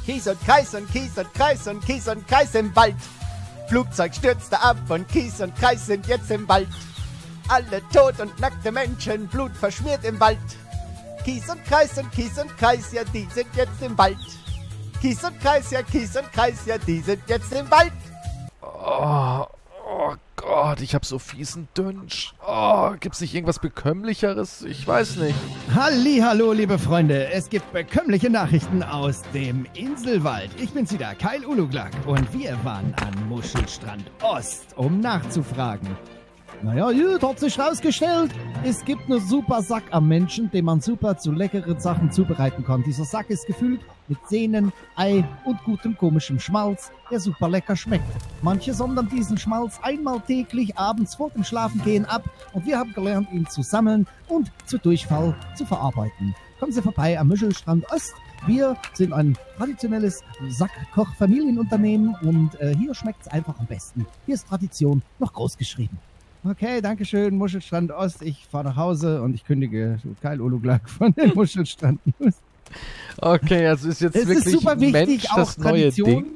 Kies und Kreis und Kies und Kreis und Kies und Kreis im Wald. Flugzeug stürzte ab und Kies und Kreis sind jetzt im Wald. Alle tot und nackte Menschen, Blut verschmiert im Wald. Kies und Kreis, ja, die sind jetzt im Wald. Kies und Kreis, ja, die sind jetzt im Wald. Oh Gott, ich hab so fiesen Dünsch. Oh, gibt's nicht irgendwas Bekömmlicheres? Ich weiß nicht. Hallihallo, liebe Freunde. Es gibt bekömmliche Nachrichten aus dem Inselwald. Ich bin's wieder, Keil Uluglak. Und wir waren an Muschelstrand Ost, um nachzufragen. Naja, gut, hat sich rausgestellt, es gibt einen super Sack am Menschen, den man super zu leckeren Sachen zubereiten kann. Dieser Sack ist gefüllt mit Sehnen, Ei und gutem komischem Schmalz, der super lecker schmeckt. Manche sondern diesen Schmalz einmal täglich abends vor dem Schlafengehen ab und wir haben gelernt, ihn zu sammeln und zu Durchfall zu verarbeiten. Kommen Sie vorbei am Muschelstrand Ost. Wir sind ein traditionelles Sackkoch-Familienunternehmen und hier schmeckt's einfach am besten. Hier ist Tradition noch groß geschrieben. Okay, danke schön, Muschelstrand Ost. Ich fahre nach Hause und ich kündige Keil Uluglak von den Muschelstrand Ost. Okay, also ist jetzt es wirklich ist super wichtig, Mensch auch das neue Tradition. Ding.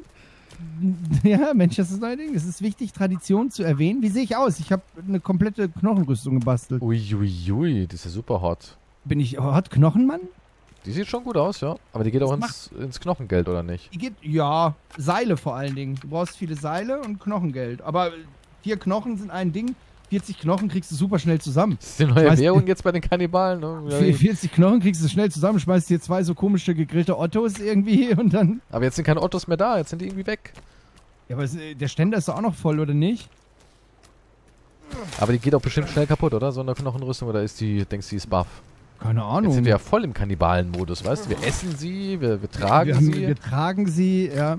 Ja, Mensch, das ist das neue Ding. Es ist wichtig, Tradition zu erwähnen. Wie sehe ich aus? Ich habe eine komplette Knochenrüstung gebastelt. Uiuiui, das ist ja super hot. Bin ich Hot Knochenmann? Die sieht schon gut aus, ja. Aber die geht auch ins Knochengeld, oder nicht? Die geht, ja, Seile vor allen Dingen. Du brauchst viele Seile und Knochengeld. Aber 4 Knochen sind ein Ding. 40 Knochen kriegst du super schnell zusammen. Das ist die neue Währung jetzt bei den Kannibalen, ne? 40 Knochen kriegst du schnell zusammen, schmeißt dir 2 so komische gegrillte Ottos irgendwie und dann... Aber jetzt sind keine Ottos mehr da, jetzt sind die irgendwie weg. Ja, aber der Ständer ist doch auch noch voll, oder nicht? Aber die geht auch bestimmt schnell kaputt, oder? So eine Knochenrüstung, oder ist die, denkst du, die ist buff? Keine Ahnung. Jetzt sind wir ja voll im Kannibalen-Modus, weißt du? Wir essen sie, wir tragen sie. Wir tragen sie, ja.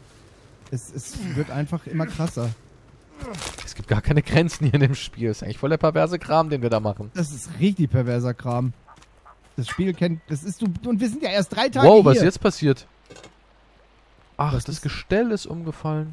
Es wird einfach immer krasser. Es gibt gar keine Grenzen hier in dem Spiel. Das ist eigentlich voll der perverse Kram, den wir da machen. Das ist richtig perverser Kram. Das Spiel kennt... Das ist... Und wir sind ja erst 3 Tage hier. Wow, was ist jetzt passiert? Ach, Was das ist? Gestell ist umgefallen.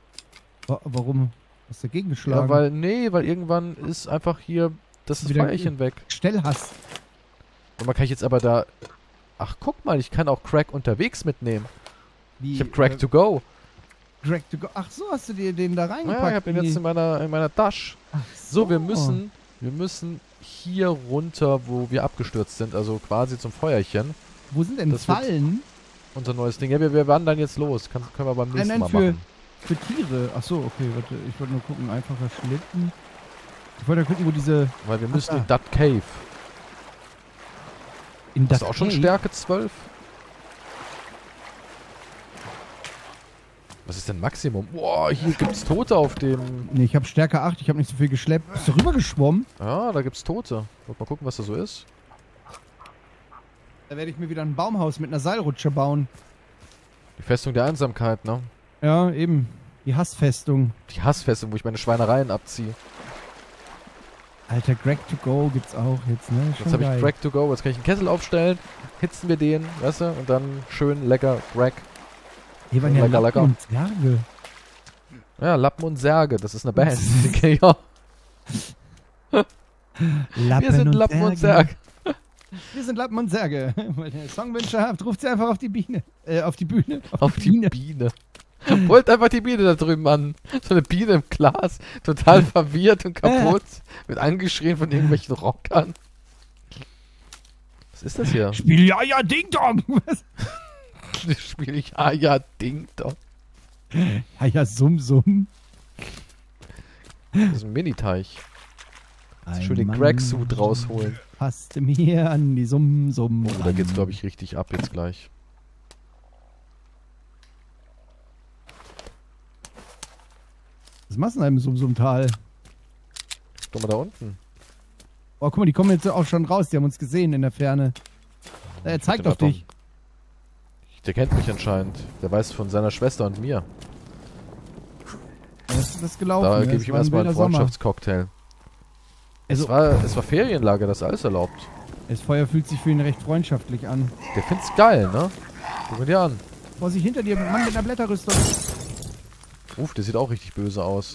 Warum? Was ist dagegen geschlagen? Ja, weil irgendwann ist einfach hier das Wieder Feuerchen weg. Stellhass. Und man kann ich jetzt aber da... Ach, guck mal, ich kann auch Crack unterwegs mitnehmen. Wie, Ich habe Crack to go. Crack to go. Ach so, hast du dir den da reingepackt? Ja, ich habe den jetzt in meiner Tasche. Ach So, wir müssen hier runter, wo wir abgestürzt sind, also quasi zum Feuerchen. Wo sind denn Das wird- Fallen? Unser neues Ding. Ja, wir wandern jetzt los. Können wir beim nächsten Nein, Mal für machen. Tiere. Ach so, okay, warte. Ich wollte nur gucken. Einfacher Schlitten. Ich wollte gucken, wo diese... Weil wir müssen da. in Dat Cave. In Hast das du auch schon Cave? Stärke 12? Was ist denn Maximum? Boah, hier gibt's Tote auf dem... Nee, ich habe Stärke 8. Ich habe nicht so viel geschleppt. Bist du rübergeschwommen? Ja, da gibt's Tote. Mal gucken, was da so ist. Da werde ich mir wieder ein Baumhaus mit einer Seilrutsche bauen. Die Festung der Einsamkeit, ne? Ja, eben. Die Hassfestung. Die Hassfestung, wo ich meine Schweinereien abziehe. Alter, Greg to go gibt's auch jetzt, ne? Jetzt habe ich Crack to go. Jetzt kann ich einen Kessel aufstellen. Hitzen wir den, weißt du? Und dann schön lecker Crack. Hier waren ja Lecker, Lappen lecker. und Zwerge. Ja, Lappen und Särge. Das ist eine Band. Okay, ja. Lappen Wir sind Lappen und Särge. Wir sind Lappen und Särge. Wenn ihr Songwünsche habt, ruft sie einfach auf die Biene. Auf die Bühne. Auf die Biene. Holt einfach die Biene da drüben an. So eine Biene im Glas. Total verwirrt und kaputt. Wird angeschrien von irgendwelchen Rockern. Was ist das hier? Spiel ja, Ding Dong. Was? Spiel ich Ding Dong. Ja, Summ. Das ist ein Mini-Teich. Schön den Crack-Suit rausholen. Passte mir an die Summ. Oh, da geht's, glaube ich, richtig ab jetzt gleich. Was machst du denn im Summ-Tal? Guck mal da unten. Oh, guck mal, die kommen jetzt auch schon raus. Die haben uns gesehen in der Ferne. Er zeigt auf dich. Der kennt mich anscheinend. Der weiß von seiner Schwester und mir. Das ist gelaufen. Da ja, gebe es ich ihm war ein erstmal einen wilder Sommer. Freundschaftscocktail. Also, Es war Ferienlager, das ist alles erlaubt. das Feuer fühlt sich für ihn recht freundschaftlich an. Der find's geil, ne? Guck mal dir an. Vorsicht, hinter dir, Mann mit einer Blätterrüstung. Uff, der sieht auch richtig böse aus.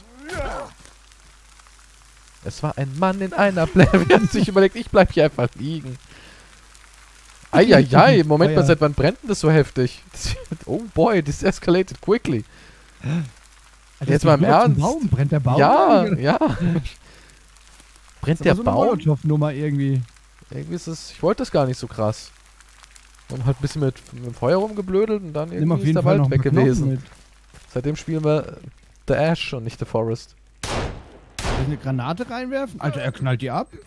Es war ein Mann in einer Blätter. Er hat sich überlegt, ich bleib hier einfach liegen. Eieiei, Moment mal, Feuer. seit wann brennt denn das so heftig? Oh boy, this escalated quickly. Alter, Jetzt mal im nur zum Ernst. Baum. Brennt der Baum? Ja, Das ja. Brennt ist der aber so eine Baum? Molotow-Nummer irgendwie. Irgendwie ist es, ich wollte das gar nicht so krass. Und halt ein bisschen mit dem Feuer rumgeblödelt und dann Nimm auf irgendwie ist jeden der Fall noch Wald ein weg paar Knochen gewesen. mit. Seitdem spielen wir The Ash und nicht The Forest. Soll ich eine Granate reinwerfen? Alter, er knallt die ab.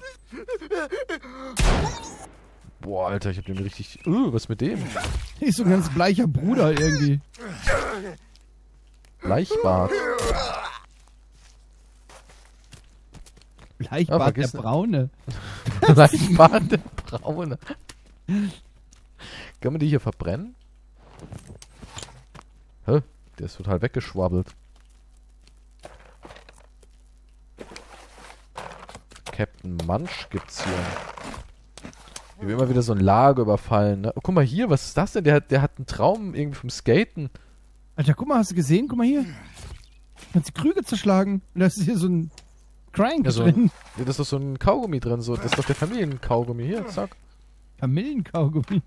Boah, Alter, ich hab den richtig... was mit dem? Ist so ein ganz bleicher Bruder irgendwie. Bleichbart. Bleichbart, vergiss der nicht. Braune. Bleichbart, der Braune. Kann man die hier verbrennen? Hä? Der ist total weggeschwabbelt. Captain Munch gibt's hier. Ich will immer wieder so ein Lager überfallen. Ne? Oh, guck mal hier, was ist das denn? Der hat einen Traum irgendwie vom Skaten. Alter, guck mal, hast du gesehen? Guck mal hier. Kannst die Krüge zerschlagen. Und da ist hier so ein Crank Ja, so drin. Ja, das ist doch so ein Kaugummi drin. So. Das ist doch der Familienkaugummi. Hier, zack. Kamillenkaugummi.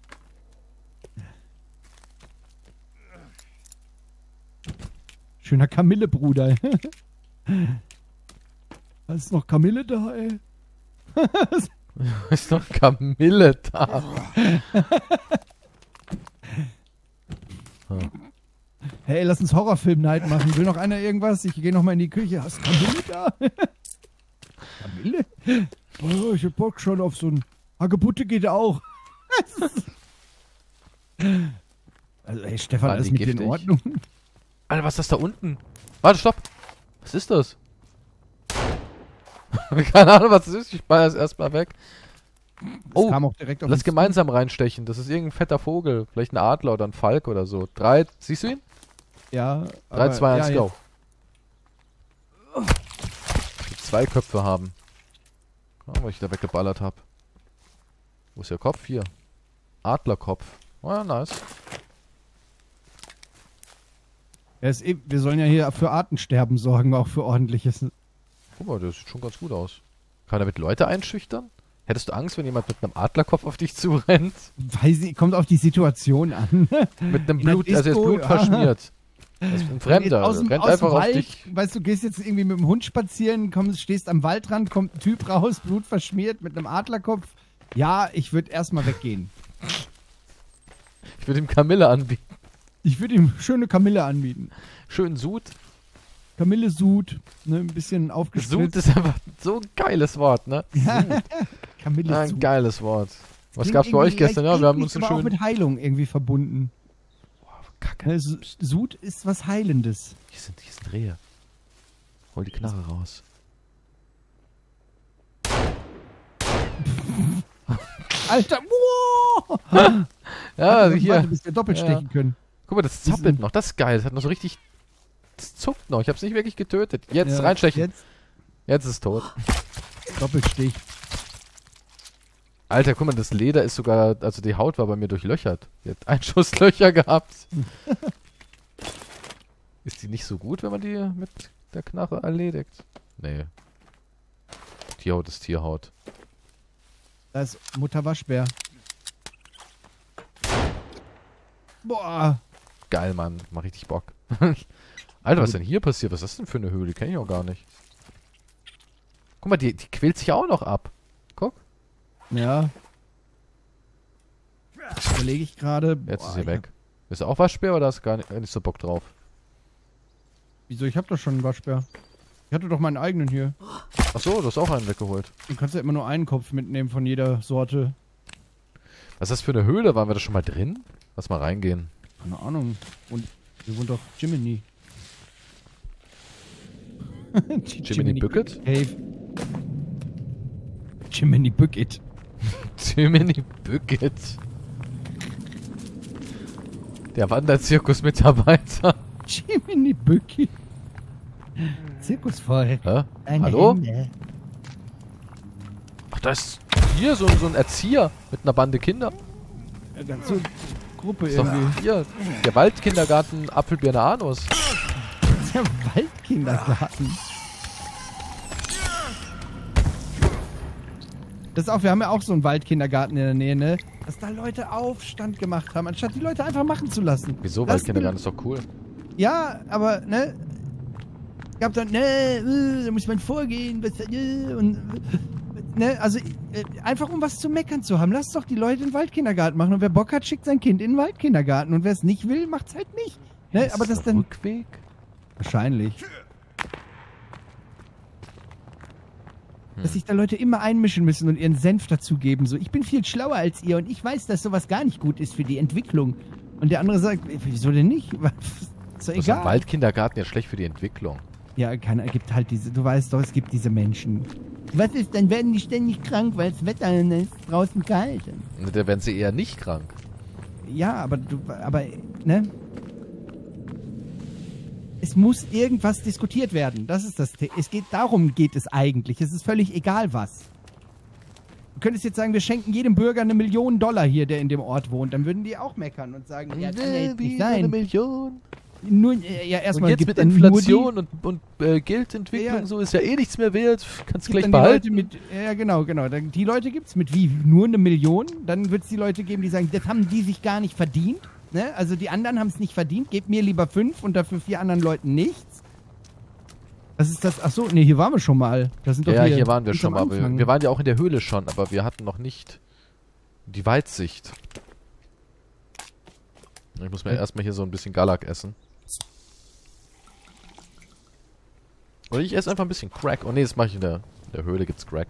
Schöner Kamille-Bruder. Ist noch Kamille da, ey? Ist noch Kamille da. Hey, lass uns Horrorfilm-Night machen. Will noch einer irgendwas? Ich gehe noch mal in die Küche. Hast du Kamille da? Kamille? Oh, ich hab Bock schon auf so ein Hagebutte geht auch. Also, hey, Stefan, Waren alles die mit dir in giftig? Ordnung? Alter, was ist das da unten? Warte, stopp. Was ist das? Keine Ahnung, was das ist. Ich baller das erstmal weg. Das Oh, kam auch direkt auf lass uns gemeinsam reinstechen. Das ist irgendein fetter Vogel. Vielleicht ein Adler oder ein Falk oder so. 3, siehst du ihn? zu. Ja. 3, 2, 1, ja, go. Die 2 Köpfe haben. Oh, weil ich da weggeballert habe. Wo ist der Kopf? Hier. Adlerkopf. Oh ja, nice. Ja, wir sollen ja hier für Artensterben sorgen, auch für ordentliches. Guck mal, das sieht schon ganz gut aus. Kann er damit Leute einschüchtern? Hättest du Angst, wenn jemand mit einem Adlerkopf auf dich zurennt? Weiß ich, kommt auf die Situation an. Mit einem In der Blut, also er ist Disco, Blut ja. verschmiert. Das ist ein Fremder, aus dem rennt einfach auf Wald, dich. weißt du, gehst jetzt irgendwie mit dem Hund spazieren, stehst am Waldrand, kommt ein Typ raus, Blut verschmiert mit einem Adlerkopf. Ja, ich würde erstmal weggehen. Ich würde ihm Kamille anbieten. Ich würde ihm schöne Kamille anbieten. Schön Sud. Kamille Sud, ne, ein bisschen Sud aufgespritzt. ist einfach so ein geiles Wort, ne? Kamille Ein Sud. geiles Wort. Was Klingt gab's bei euch irgendwie- gestern? Ja, wir haben klingt uns einen aber auch schönen... mit Heilung irgendwie verbunden. Kacke. Ne, Sud ist was Heilendes. Hier sind Rehe. Hol die Knarre raus. Alter, wow! Ja, Warte, hier. bis wir doppelt Ja. stechen können. Guck mal, das zappelt noch. Das ist geil. Das hat noch so richtig... Das zuckt noch. Ich hab's nicht wirklich getötet. Jetzt Ja, reinstechen. Jetzt Jetzt ist es tot. Doppelstich. Alter, guck mal, das Leder ist sogar... Also die Haut war bei mir durchlöchert. Die hat Einschusslöcher gehabt. Ist die nicht so gut, wenn man die mit der Knarre erledigt? Nee. Tierhaut ist Tierhaut. Da ist Mutter Waschbär. Boah. Geil, Mann. Mach richtig Bock. Alter, was ist denn hier passiert? Was ist das denn für eine Höhle? Kenn ich auch gar nicht. Guck mal, die quält sich auch noch ab. Guck. Ja. Überlege ich gerade. Jetzt Boah, ist sie weg. Ist auch Waschbär oder hast du gar nicht so Bock drauf? Wieso? Ich hab doch schon einen Waschbär. Ich hatte doch meinen eigenen hier. Ach so, du hast auch einen weggeholt. Du kannst ja immer nur einen Kopf mitnehmen von jeder Sorte. Was ist das für eine Höhle? Waren wir da schon mal drin? Lass mal reingehen. Keine Ahnung. Und hier wohnt doch Jiminy. Jiminy Bucket? Cave. Jiminy Bucket. Jiminy Bucket. Der Wanderzirkus-Mitarbeiter. Jiminy Bucket. Zirkusvolk. Hä? Hallo? Ach, da ist hier so ein Erzieher mit einer Bande Kinder. Eine ganze Gruppe Ist doch irgendwie. hier. Der Waldkindergarten Apfelbirne Anus. Der Waldkindergarten. Das ist auch, wir haben ja auch so einen Waldkindergarten in der Nähe, ne? dass da Leute Aufstand gemacht haben, anstatt die Leute einfach machen zu lassen. Wieso? Lass Waldkindergarten ist doch cool. Ja, aber, ne? Gab dann, ne, da muss man vorgehen, und, ne, also, einfach um was zu meckern zu haben. Lass doch die Leute in den Waldkindergarten machen. Und wer Bock hat, schickt sein Kind in den Waldkindergarten. Und wer es nicht will, macht's halt nicht. Ne, Ist aber das der dann. Rückweg? Wahrscheinlich. Dass sich da Leute immer einmischen müssen und ihren Senf dazugeben. So, ich bin viel schlauer als ihr und ich weiß, dass sowas gar nicht gut ist für die Entwicklung. Und der andere sagt, wieso denn nicht? Ist doch Das ist egal. ein Waldkindergarten ja schlecht für die Entwicklung. Ja, gibt halt diese, du weißt doch, es gibt diese Menschen. Was ist, dann werden die ständig krank, weil das Wetter ist draußen kalt. Da werden sie eher nicht krank. Ja, aber ne? Es muss irgendwas diskutiert werden. Das ist das Thema. Darum geht es eigentlich. Es ist völlig egal was. Du könntest jetzt sagen, wir schenken jedem Bürger $1 Million hier, der in dem Ort wohnt. Dann würden die auch meckern und sagen, ja, kann ja jetzt nicht sein. Eine Million. Nur, ja, erstmal Und jetzt gibt mit dann Inflation und Geldentwicklung Ja. so ist ja eh nichts mehr wert. Kannst gibt gleich dann behalten. die Leute ja, genau. Die Leute gibt's mit wie? Nur 1 Million? Dann wird es die Leute geben, die sagen, das haben die sich gar nicht verdient. Ne? Also die anderen haben es nicht verdient. Gebt mir lieber 5 und dafür 4 anderen Leuten nichts. Was ist das? Achso, ne, hier waren wir schon mal. Das sind doch Ja, hier waren wir ganz schon am mal. Anfang. Wir waren ja auch in der Höhle schon, aber wir hatten noch nicht die Weitsicht. Ich muss mir erstmal hier so ein bisschen Galak essen. Oder ich esse einfach ein bisschen Crack. Oh ne, das mache ich in der Höhle, gibt's Crack.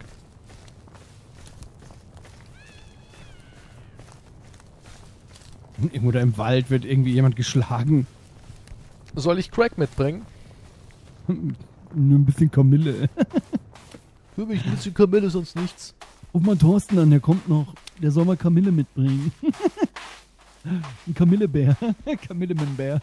Irgendwo da im Wald wird irgendwie jemand geschlagen. Soll ich Crack mitbringen? Nur ein bisschen Kamille. Für mich ein bisschen Kamille, sonst nichts. Ruf mal Thorsten an, der kommt noch. Der soll mal Kamille mitbringen. Ein Kamillebär. Kamillemenbär.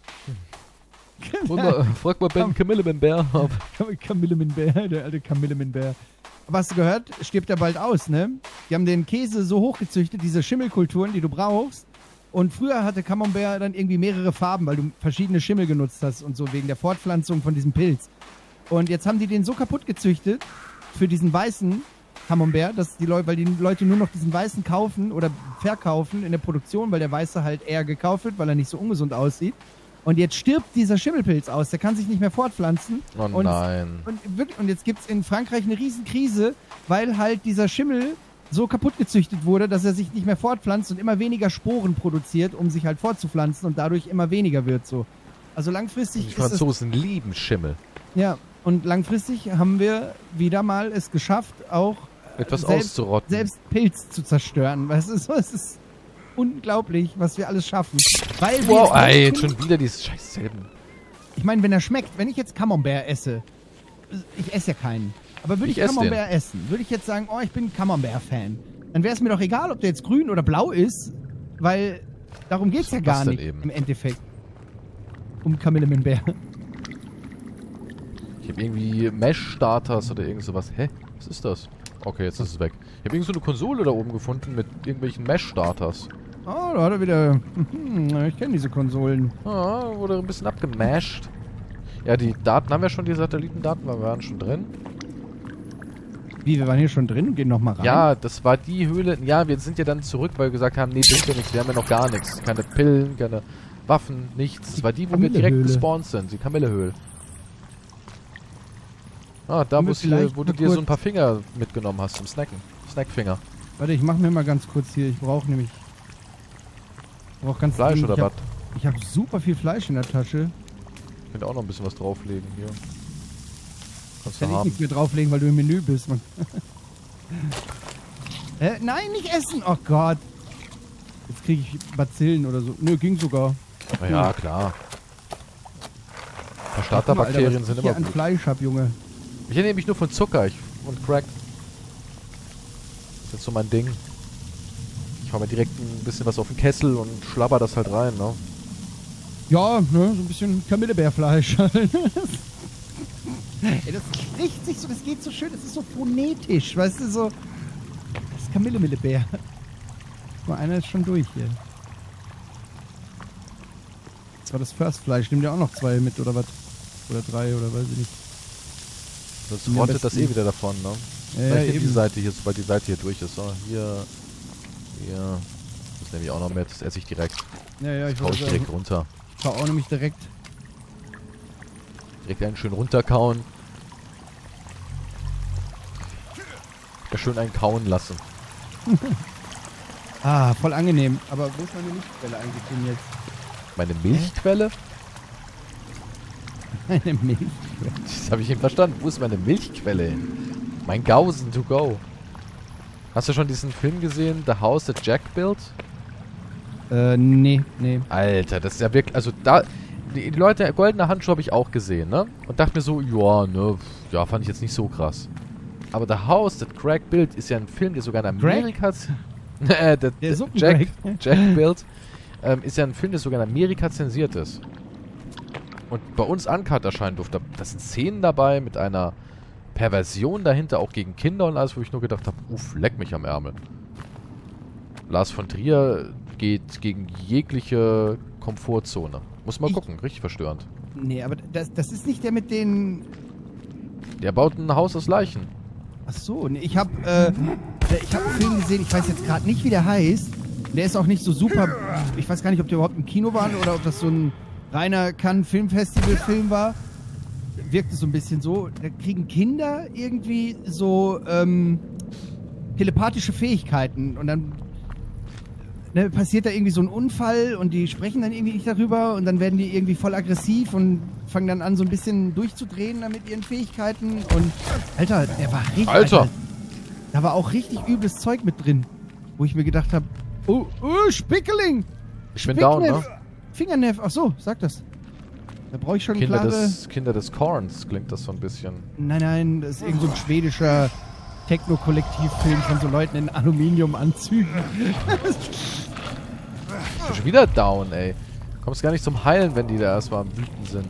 Frag mal Ben Kamillemenbär ab. Kamillemenbär, der alte Kamillemenbär. Aber hast du gehört? Stirbt er bald aus, ne? Die haben den Käse so hochgezüchtet, diese Schimmelkulturen, die du brauchst. Und früher hatte Camembert dann irgendwie mehrere Farben, weil du verschiedene Schimmel genutzt hast und so, wegen der Fortpflanzung von diesem Pilz. Und jetzt haben die den so kaputt gezüchtet für diesen weißen Camembert, dass weil die Leute nur noch diesen weißen kaufen oder verkaufen in der Produktion, weil der weiße halt eher gekauft wird, weil er nicht so ungesund aussieht. Und jetzt stirbt dieser Schimmelpilz aus, der kann sich nicht mehr fortpflanzen. Oh nein. Und jetzt gibt's in Frankreich eine Riesenkrise, weil halt dieser Schimmel so kaputt gezüchtet wurde, dass er sich nicht mehr fortpflanzt und immer weniger Sporen produziert, um sich halt fortzupflanzen und dadurch immer weniger wird so. Also langfristig Die Franzosen lieben Schimmel. Ja, und langfristig haben wir wieder mal es geschafft, auch Etwas auszurotten. selbst Pilz zu zerstören. Weißt du, so, es ist unglaublich, was wir alles schaffen. Weil Wow, wir ey, jetzt schon wieder dieses scheiß Selben. Ich meine, wenn er schmeckt, wenn ich jetzt Camembert esse, ich esse ja keinen, aber würde ich Ich esse Camembert essen, würde ich jetzt sagen, oh, ich bin Camembert-Fan, dann wäre es mir doch egal, ob der jetzt grün oder blau ist, weil darum geht's ja Was gar denn nicht eben? im Endeffekt. Um Camillemenbär. Ich habe irgendwie Mesh-Starters oder irgend sowas. Hä? Was ist das? Okay, jetzt ist es weg. Ich habe irgend so eine Konsole da oben gefunden mit irgendwelchen Mesh-Starters. Oh, da hat er wieder... ich kenne diese Konsolen. Ah, wurde ein bisschen abgemasht. Ja, die Daten haben wir schon, die Satellitendaten, wir waren schon drin. Wie, wir waren hier schon drin und gehen nochmal rein? Ja, das war die Höhle. Ja, wir sind ja dann zurück, weil wir gesagt haben, nee, bringt ja nichts, wir haben ja noch gar nichts. Keine Pillen, keine Waffen, nichts. Das war die, wo wir direkt Kamillehöhle. gespawnt sind, die Kamillehöhle. Ah, da Können wir wo du vielleicht dir mal so ein kurz- paar Finger mitgenommen hast zum Snacken. Snackfinger. Warte, ich mach mir mal ganz kurz hier. Ich brauche nämlich... Ich brauch ganz Fleisch dringend- oder was? Ich habe super viel Fleisch in der Tasche. Ich könnte auch noch ein bisschen was drauflegen hier. Kannst du Kann ich haben. nichts mehr drauflegen, weil du im Menü bist. Mann. Nein, nicht essen! Oh Gott. Jetzt kriege ich Bazillen oder so. Nö, ging sogar. Na ja, klar. Ein paar Starterbakterien sind was ich immer hier an gut. Fleisch hab, Junge. Ich ernähre mich nur von Zucker und Crack. Das ist jetzt so mein Ding. Ich hau mir direkt ein bisschen was auf den Kessel und schlabber das halt rein, ne? Ja, ne, so ein bisschen Kamillebärfleisch. Ey, das riecht sich so, das geht so schön, das ist so phonetisch, weißt du, so. Das ist Kamillemillebär. Guck mal, einer ist schon durch hier. Das war das First-Fleisch, nimm dir auch noch 2 mit, oder was? Oder 3, oder weiß ich nicht. Sonst Mir am rottet das besten- eh wieder davon, ne? Ja, Vielleicht die eben. Seite hier, sobald die Seite hier durch ist. So, hier. Ja. Das nehme ich auch noch mit. Das esse ich direkt. Ja, ich Hau ich wollte direkt runter. Ich auch nämlich direkt. Direkt einen schön runterkauen. Ja, schön einen kauen lassen. Ah, voll angenehm. Aber wo ist meine Lichtquelle eigentlich denn jetzt? Meine Milchquelle? Meine Milch. Das habe ich nicht verstanden. Wo ist meine Milchquelle hin? Mein Gausen to go. Hast du schon diesen Film gesehen? The House That Jack Built? Nee. Alter, das ist ja wirklich... Also da... Die Leute, Goldene Handschuhe habe ich auch gesehen, ne? Und dachte mir so, ja, ne? Ja, fand ich jetzt nicht so krass. Aber The House That Greg Built ist ja ein Film, der sogar in Amerika... Der Jack Built ist ja ein Film, der sogar in Amerika zensiert ist. Und bei uns uncut erscheinen durfte. Da sind Szenen dabei mit einer Perversion dahinter, auch gegen Kinder und alles, wo ich nur gedacht habe, uff, leck mich am Ärmel. Lars von Trier geht gegen jegliche Komfortzone. Muss mal gucken, richtig verstörend. Nee, aber das ist nicht der mit den... Der baut ein Haus aus Leichen. Ach so, nee, ich hab einen Film gesehen, ich weiß jetzt gerade nicht, wie der heißt. Der ist auch nicht so super... Ich weiß gar nicht, ob der überhaupt im Kino war oder ob das so ein reiner Cannes-Filmfestival-Film war. Wirkt es so ein bisschen so. Da kriegen Kinder irgendwie so telepathische Fähigkeiten und dann passiert da irgendwie so ein Unfall und die sprechen dann irgendwie nicht darüber und dann werden die irgendwie voll aggressiv und fangen dann an so ein bisschen durchzudrehen da mit ihren Fähigkeiten und Alter, der war richtig... Alter! Da war auch richtig übles Zeug mit drin, wo ich mir gedacht habe, oh, Spickeling! Ich bin down, ne? Fingerneff, ach so, sag das. Da brauche ich schon Kinder des Korns klingt das so ein bisschen. Nein, das ist irgend so ein schwedischer Techno-Kollektivfilm von so Leuten in Aluminiumanzügen. Ich bin schon wieder down, ey. Kommst gar nicht zum Heilen, wenn die da erstmal am Wüten sind.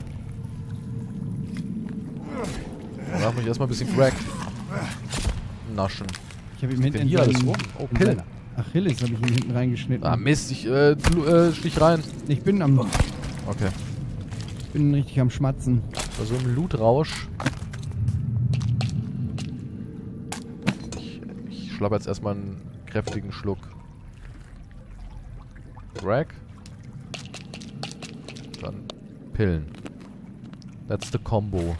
Da darf mich erstmal ein bisschen Crack naschen. Ich habe ihm hinten hier alles rum. Oh, Pillen. Achilles habe ich ihm hinten reingeschnitten. Ah, Mist, ich stich rein. Ich bin Okay. Ich bin richtig am Schmatzen. Bei so einem Lootrausch. Ich schlappe jetzt erstmal einen kräftigen Schluck. Crack. Dann Pillen. That's the combo.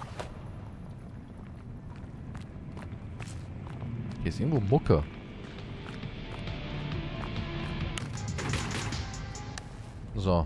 Hier ist irgendwo Mucke. So.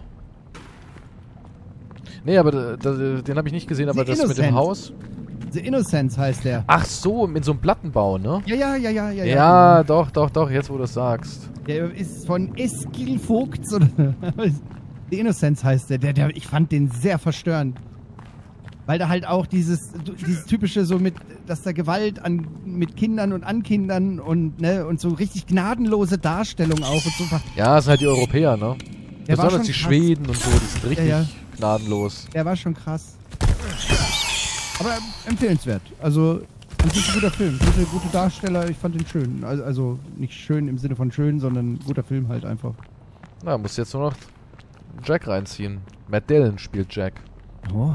Nee, aber den habe ich nicht gesehen, aber das mit dem Haus. The Innocence heißt der. Ach so, mit so einem Plattenbau, ne? Ja. Ja, doch, jetzt wo du es sagst. Der ist von Eskil Vogt. The Innocence heißt der. Ich fand den sehr verstörend. Weil da halt auch dieses typische so mit, dass da Gewalt mit Kindern und an Kindern und so richtig gnadenlose Darstellung auch und so. Ja, das sind halt die Europäer, ne? Der besonders die Schweden und so, die sind richtig gnadenlos. Der war schon krass. Aber empfehlenswert. Also, an sich ein guter Film. Gute Darsteller, ich fand den schön. Also, nicht schön im Sinne von schön, sondern guter Film halt einfach. Na, muss jetzt nur noch Jack reinziehen. Matt Dillon spielt Jack. Oh.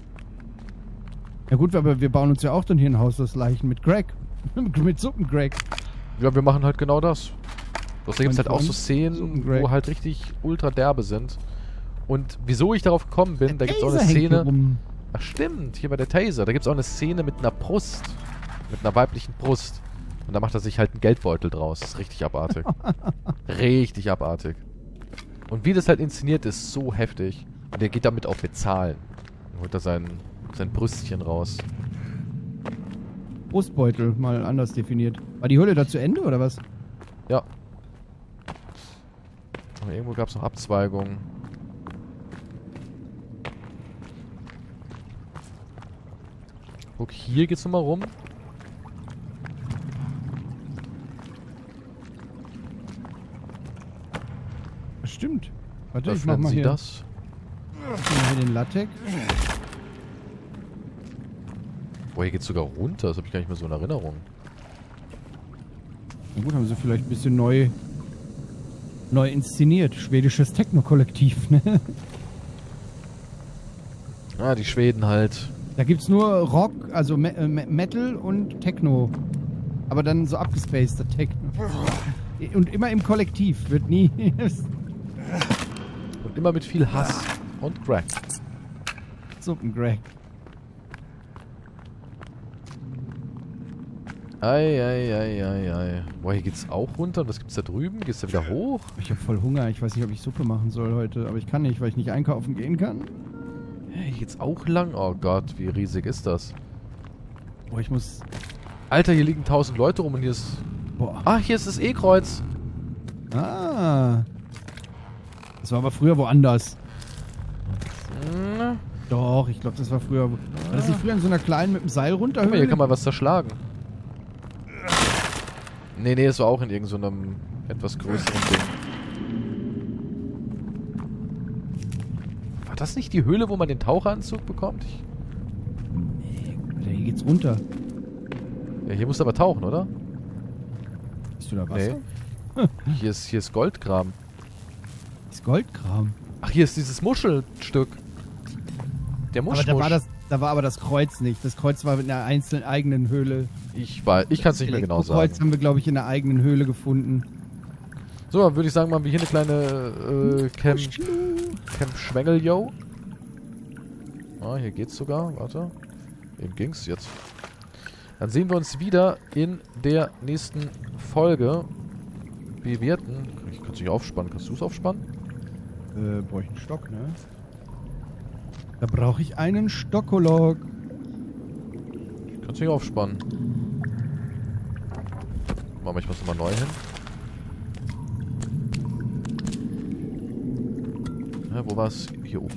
Ja gut, aber wir bauen uns ja auch dann hier ein Haus aus Leichen mit Greg. Mit Suppen-Greg. Ja, wir machen halt genau das. Da gibt es halt auch so Szenen, wo halt richtig ultra derbe sind. Und wieso ich darauf gekommen bin, da gibt es auch eine Szene... Ach stimmt, hier bei der Taser. Da gibt es auch eine Szene mit einer Brust. Mit einer weiblichen Brust. Und da macht er sich halt einen Geldbeutel draus. Das ist richtig abartig. Richtig abartig. Und wie das halt inszeniert ist, so heftig. Und der geht damit auch bezahlen. Dann holt er sein Brüstchen raus. Brustbeutel, mal anders definiert. War die Höhle da zu Ende, oder was? Ja. Aber irgendwo gab es noch Abzweigungen. Guck, hier geht's nochmal rum. Stimmt. Warte, ich Öffnen mach mal Sie hier. das? Hier den Latex. Boah, hier geht's sogar runter. Das habe ich gar nicht mehr so in Erinnerung. Na gut, haben sie vielleicht ein bisschen neu inszeniert. Schwedisches Techno-Kollektiv, ne? Ah, die Schweden halt. Da gibt's nur Rock, also Metal und Techno. Aber dann so abgespaceder Techno. Und immer im Kollektiv. Wird nie... Und immer mit viel Hass und Crack. Suppengreg. Ei. Boah, hier geht's auch runter. Und was gibt's da drüben? Geht's da wieder hoch? Ich habe voll Hunger. Ich weiß nicht, ob ich Suppe machen soll heute. Aber ich kann nicht, weil ich nicht einkaufen gehen kann. Hey, hier geht's auch lang. Oh Gott, wie riesig ist das? Boah, ich muss... Alter, hier liegen 1000 Leute rum und hier ist... Boah. Ah, hier ist das E-Kreuz. Ah. Das war aber früher woanders. Hm. Doch, ich glaube, das war früher... War das nicht früher in so einer kleinen mit dem Seil runter? Guck mal, hier kann man was zerschlagen. Nee, es war auch in irgendeinem etwas größeren Ding. War das nicht die Höhle, wo man den Taucheranzug bekommt? Nee, hier geht's runter. Ja, hier musst du aber tauchen, oder? Bist du da Wasser? Nee. Hier ist Goldkram. Das ist Goldkram. Ach, hier ist dieses Muschelstück. Der Muscheln. Aber da war aber das Kreuz nicht. Das Kreuz war mit einer einzelnen eigenen Höhle. Ich kann es nicht mehr genau sagen. Das Kreuz haben wir, glaube ich, in einer eigenen Höhle gefunden. So, dann würde ich sagen, machen wir hier eine kleine Camp Schwengel, yo. Ah, hier geht's sogar. Warte. Eben ging's jetzt. Dann sehen wir uns wieder in der nächsten Folge. Bewerten. Ich kann es nicht aufspannen. Kannst du es aufspannen? Brauche ich einen Stock, ne? Da brauche ich einen Stockolog. Kannst du nicht aufspannen. Machen wir ich nochmal neu hin. Ja, wo war's? Hier oben.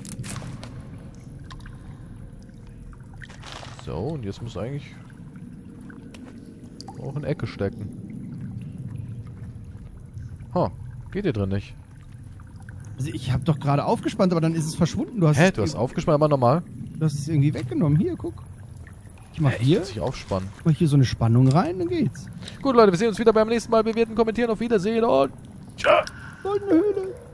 So, und jetzt muss eigentlich auch in Ecke stecken. Ha, geht hier drin nicht. Also ich habe doch gerade aufgespannt, aber dann ist es verschwunden. Du hast aufgespannt, aber normal. Du hast es irgendwie weggenommen. Hier, guck. Ich mach hier. Ich aufspannen. Mach hier so eine Spannung rein, dann geht's. Gut, Leute, wir sehen uns wieder beim nächsten Mal. Bewerten, kommentieren, auf Wiedersehen und... Tschö! Goldene Höhle.